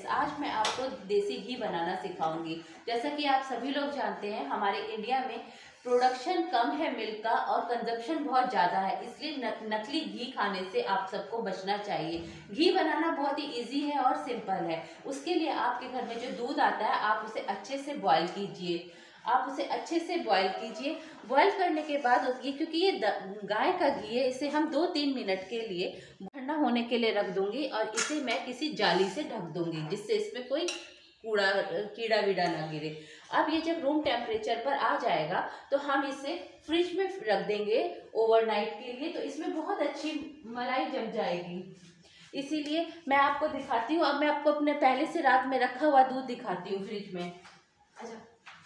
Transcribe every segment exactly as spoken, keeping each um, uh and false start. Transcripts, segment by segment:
आज मैं आपको देसी घी बनाना सिखाऊंगी। जैसा कि आप सभी लोग जानते हैं, हमारे इंडिया में प्रोडक्शन कम है मिल्क का और कंजप्शन बहुत ज़्यादा है, इसलिए नकली घी खाने से आप सबको बचना चाहिए। घी बनाना बहुत ही इजी है और सिंपल है। उसके लिए आपके घर में जो दूध आता है आप उसे अच्छे से बॉईल कीजिए। आप उसे अच्छे से बॉईल कीजिए। बॉईल करने के बाद ये, क्योंकि ये गाय का घी है, इसे हम दो तीन मिनट के लिए ठंडा होने के लिए रख दूंगी और इसे मैं किसी जाली से ढक दूंगी, जिससे इसमें कोई कूड़ा कीड़ा वीड़ा ना गिरे। अब ये जब रूम टेम्परेचर पर आ जाएगा तो हम इसे फ्रिज में रख देंगे ओवरनाइट के लिए, तो इसमें बहुत अच्छी मलाई जम जाएगी। इसीलिए मैं आपको दिखाती हूँ। अब मैं आपको अपने पहले से रात में रखा हुआ दूध दिखाती हूँ फ्रिज में। अच्छा,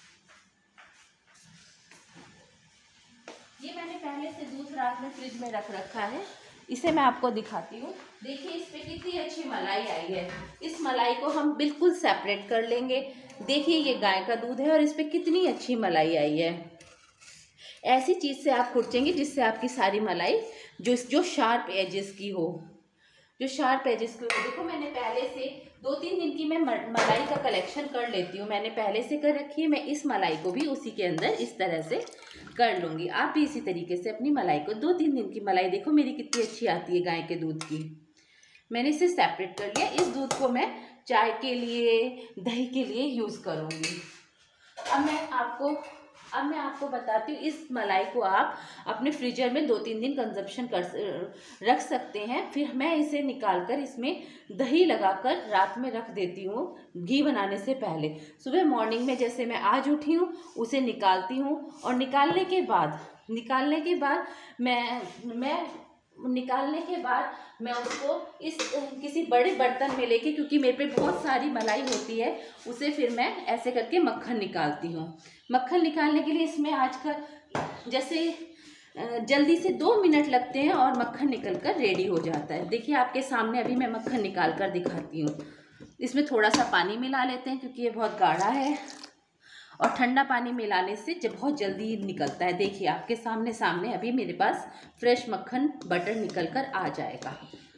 ये मैंने पहले से दूध रात में फ्रिज में रख रखा है, इसे मैं आपको दिखाती हूँ। देखिए इस पे कितनी अच्छी मलाई आई है। इस मलाई को हम बिल्कुल सेपरेट कर लेंगे। देखिए ये गाय का दूध है और इस पे कितनी अच्छी मलाई आई है। ऐसी चीज़ से आप खुरचेंगे जिससे आपकी सारी मलाई जो जो शार्प एजेस की हो, जो शार्प एजेस की हो। देखो मैंने पहले से दो तीन दिन की मैं मलाई का कलेक्शन कर लेती हूँ, मैंने पहले से कर रखी है। मैं इस मलाई को भी उसी के अंदर इस तरह से कर लूँगी। आप भी इसी तरीके से अपनी मलाई को, दो तीन दिन की मलाई देखो मेरी कितनी अच्छी आती है गाय के दूध की। मैंने इसे सेपरेट कर लिया। इस दूध को मैं चाय के लिए, दही के लिए यूज़ करूँगी। अब मैं आपको अब मैं आपको बताती हूँ, इस मलाई को आप अपने फ्रीजर में दो तीन दिन कंजप्शन कर रख सकते हैं। फिर मैं इसे निकाल कर इसमें दही लगाकर रात में रख देती हूँ घी बनाने से पहले। सुबह मॉर्निंग में जैसे मैं आज उठी हूँ उसे निकालती हूँ और निकालने के बाद निकालने के बाद मैं मैं निकालने के बाद मैं उसको इस किसी बड़े बर्तन में लेके, क्योंकि मेरे पे बहुत सारी मलाई होती है, उसे फिर मैं ऐसे करके मक्खन निकालती हूँ। मक्खन निकालने के लिए इसमें आजकल जैसे जल्दी से दो मिनट लगते हैं और मक्खन निकल कर रेडी हो जाता है। देखिए आपके सामने अभी मैं मक्खन निकाल कर दिखाती हूँ। इसमें थोड़ा सा पानी मिला लेते हैं क्योंकि ये बहुत गाढ़ा है और ठंडा पानी मिलाने से जब बहुत जल्दी निकलता है। देखिए आपके सामने सामने अभी मेरे पास फ्रेश मक्खन बटर निकल कर आ जाएगा।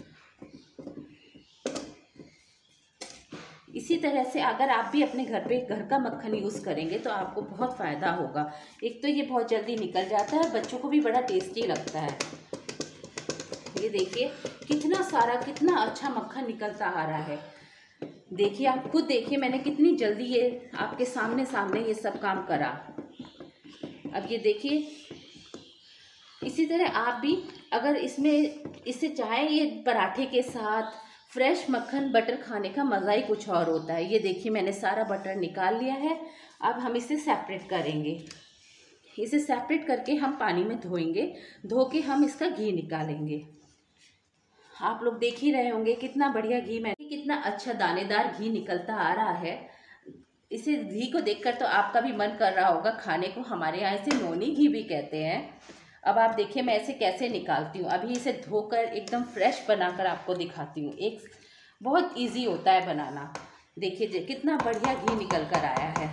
इसी तरह से अगर आप भी अपने घर पे घर का मक्खन यूज़ करेंगे तो आपको बहुत फ़ायदा होगा। एक तो ये बहुत जल्दी निकल जाता है, बच्चों को भी बड़ा टेस्टी लगता है। ये देखिए कितना सारा, कितना अच्छा मक्खन निकलता आ रहा है। देखिए आप खुद देखिए मैंने कितनी जल्दी ये आपके सामने सामने ये सब काम करा। अब ये देखिए इसी तरह आप भी अगर इसमें इसे चाहे ये पराठे के साथ फ्रेश मक्खन बटर खाने का मज़ा ही कुछ और होता है। ये देखिए मैंने सारा बटर निकाल लिया है। अब हम इसे सेपरेट करेंगे। इसे सेपरेट करके हम पानी में धोएंगे, धो के हम इसका घी निकालेंगे। आप लोग देख ही रहे होंगे कितना बढ़िया घी, मैं कितना अच्छा दानेदार घी निकलता आ रहा है। इसे घी को देखकर तो आपका भी मन कर रहा होगा खाने को। हमारे यहाँ इसे नोनी घी भी कहते हैं। अब आप देखिए मैं इसे कैसे निकालती हूँ। अभी इसे धोकर एकदम फ्रेश बनाकर आपको दिखाती हूँ। एक बहुत इजी होता है बनाना। देखिए कितना बढ़िया घी निकल कर आया है।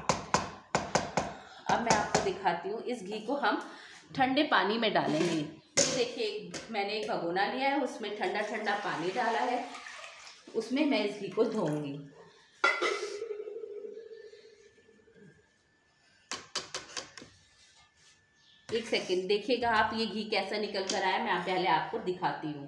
अब मैं आपको दिखाती हूँ, इस घी को हम ठंडे पानी में डालेंगे। देखिए मैंने एक भगोना लिया है, उसमें ठंडा ठंडा पानी डाला है, उसमें मैं इस घी को धोऊंगी। एक सेकंड देखिएगा आप ये घी कैसा निकल कर आया, मैं पहले आपको दिखाती हूँ।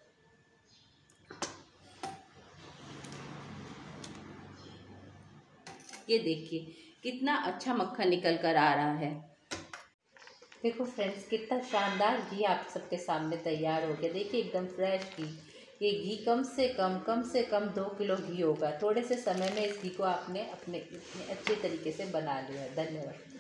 ये देखिए कितना अच्छा मक्खन निकल कर आ रहा है। देखो फ्रेंड्स कितना शानदार घी आप सबके सामने तैयार हो गया। देखिए एकदम फ्रेश घी। ये घी कम से कम कम से कम दो किलो घी होगा। थोड़े से समय में इस घी को आपने अपने इतने अच्छे तरीके से बना लिया। धन्यवाद।